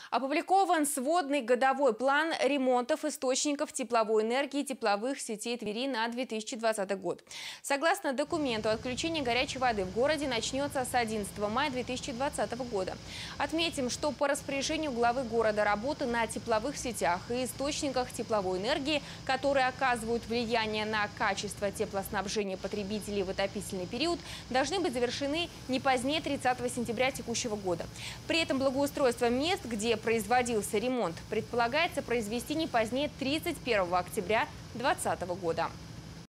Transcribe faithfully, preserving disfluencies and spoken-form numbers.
Опубликован сводный годовой план ремонтов источников тепловой энергии и тепловых сетей Твери на две тысячи двадцатый год. Согласно документу, отключение горячей воды в городе начнется с одиннадцатого мая две тысячи двадцатого года. Отметим, что по распоряжению главы города работы на тепловых сетях и источниках тепловой энергии, которые оказывают влияние на качество теплоснабжения потребителей в отопительный период, должны быть завершены не позднее тридцатого сентября текущего года. При этом благоустройство мест, где производился ремонт, предполагается произвести не позднее тридцать первого октября две тысячи двадцатого года.